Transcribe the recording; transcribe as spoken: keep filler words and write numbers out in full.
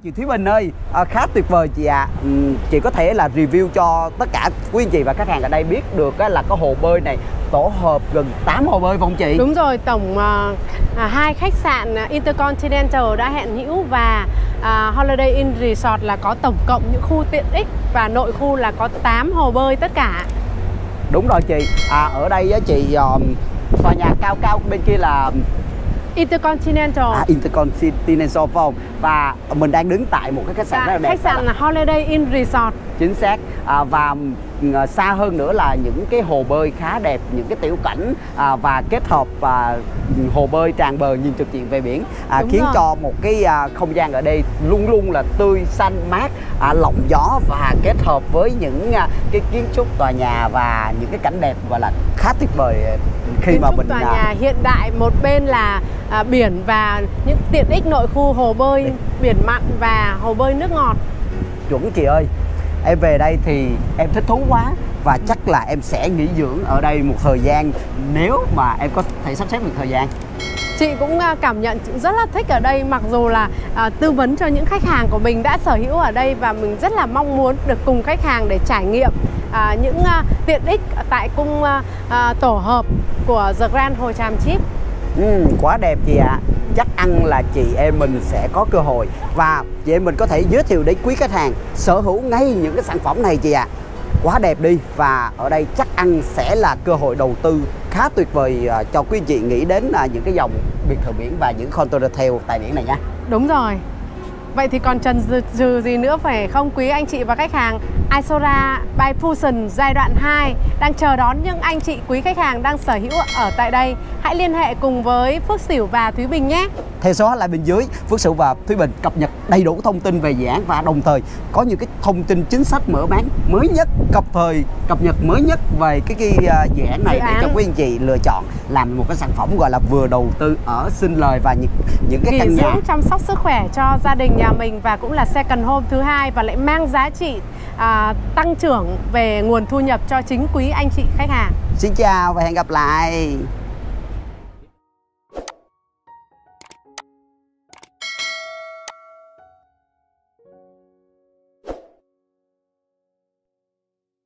chị Thúy Bình ơi, à, khá tuyệt vời chị ạ. À. Uhm, chị có thể là review cho tất cả quý anh chị và khách hàng ở đây biết được á, là có hồ bơi này tổ hợp gần tám hồ bơi phải không chị? Đúng rồi, tổng uh, hai khách sạn Intercontinental đã hiện hữu và uh, Holiday Inn Resort là có tổng cộng những khu tiện ích và nội khu là có tám hồ bơi tất cả. Đúng rồi chị. À, ở đây á chị, um, tòa nhà cao cao bên kia là Intercontinental. À, Intercontinental phải không? Và mình đang đứng tại một cái khách sạn Dạ, rất là đẹp. Khách sạn là Holiday Inn Resort. Chính xác. À, và à, xa hơn nữa là những cái hồ bơi khá đẹp, những cái tiểu cảnh à, và kết hợp à, hồ bơi tràn bờ nhìn trực diện về biển, à, khiến rồi. cho một cái à, không gian ở đây luôn luôn là tươi xanh mát, à, lộng gió và kết hợp với những à, cái kiến trúc tòa nhà và những cái cảnh đẹp gọi là khá tuyệt vời khi kiến mà trúc mình tòa à, nhà hiện đại, một bên là à, biển và những tiện ích nội khu hồ bơi Đấy. biển mặn và hồ bơi nước ngọt. Chuẩn chị ơi. Em về đây thì em thích thú quá và chắc là em sẽ nghỉ dưỡng ở đây một thời gian nếu mà em có thể sắp xếp được thời gian. Chị cũng cảm nhận chị rất là thích ở đây, mặc dù là à, tư vấn cho những khách hàng của mình đã sở hữu ở đây và mình rất là mong muốn được cùng khách hàng để trải nghiệm à, những à, tiện ích tại cung à, à, tổ hợp của The Grand Hồ Tràm Chip. Ừ, quá đẹp chị ạ. À. Chắc ăn là chị em mình sẽ có cơ hội và chị em mình có thể giới thiệu đến quý khách hàng sở hữu ngay những cái sản phẩm này chị ạ. À. Quá đẹp đi, và ở đây chắc ăn sẽ là cơ hội đầu tư khá tuyệt vời cho quý anh chị nghĩ đến những cái dòng biệt thự biển và những condotel tại biển này nha. Đúng rồi. Vậy thì còn chần chừ gì nữa phải không quý anh chị và khách hàng? Isora by Fusion giai đoạn hai đang chờ đón những anh chị quý khách hàng đang sở hữu ở tại đây. Hãy liên hệ cùng với Phước Sửu và Thúy Bình nhé. Theo số hotline bên dưới, Phước Sửu và Thúy Bình cập nhật đầy đủ thông tin về dự án và đồng thời có những cái thông tin chính sách mở bán mới nhất, cập thời, cập nhật mới nhất về cái, cái uh, dự án này dự để án. cho quý anh chị lựa chọn làm một cái sản phẩm gọi là vừa đầu tư ở sinh lời và những những cái nghỉ căn nhà dưỡng chăm sóc sức khỏe cho gia đình nhà mình và cũng là second home thứ hai và lại mang giá trị à, tăng trưởng về nguồn thu nhập cho chính quý anh chị khách hàng. Xin chào và hẹn gặp lại.